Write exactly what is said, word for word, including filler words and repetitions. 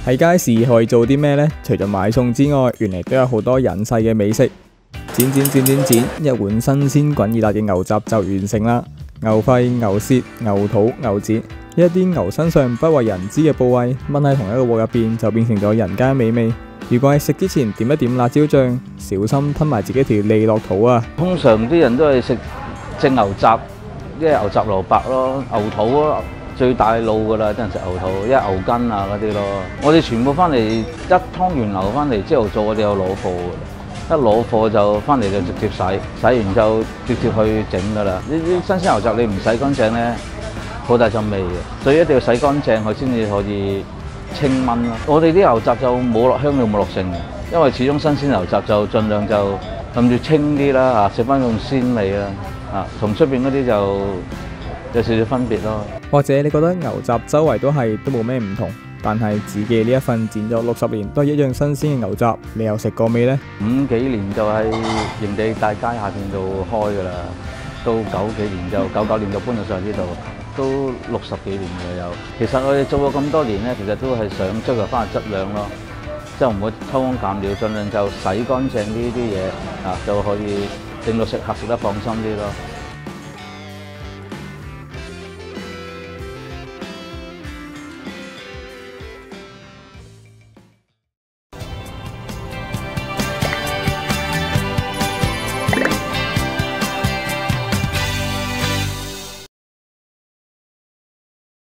喺街市可以做啲咩呢？除咗買餸之外，原嚟都有好多隱世嘅美食。剪剪剪剪剪，一碗新鮮滾熱辣嘅牛雜就完成啦。牛肺、牛舌、牛肚、牛展，一啲牛身上不為人知嘅部位，炆喺同一個鑊入邊就變成咗人間美味。如果喺食之前點一點辣椒醬，小心吞埋自己條脷落肚啊！ 通常啲人都係食隻牛雜，即係牛雜蘿蔔咯，牛肚咯。最大路噶啦，啲人食牛肚，一係牛筋啊嗰啲咯。我哋全部翻嚟一湯完牛翻嚟之後做，我哋有攞貨嘅，一攞貨就翻嚟就直接洗，洗完就直接去整噶啦。呢啲新鮮牛雜你唔洗乾淨咧，好大陣味嘅，所以一定要洗乾淨佢先至可以清炆咯。我哋啲牛雜就冇落香料冇落剩嘅，因為始終新鮮牛雜就盡量就諗住清啲啦嚇，食翻種鮮味啦嚇，同出邊嗰啲就有少少分別咯。 或者你覺得牛雜周圍都係都冇咩唔同，但係自己呢一份剪咗六十年都係一樣新鮮嘅牛雜，你有食過未呢？ 五幾年就喺營地大街下邊度開㗎啦，到九幾年就九九年就搬咗上呢度，都六十幾年㗎有。其實我哋做咗咁多年咧，其實都係想追求翻個質量咯，即係唔會偷工減料，盡量就洗乾淨呢啲嘢啊，就可以令到食客食得放心啲咯。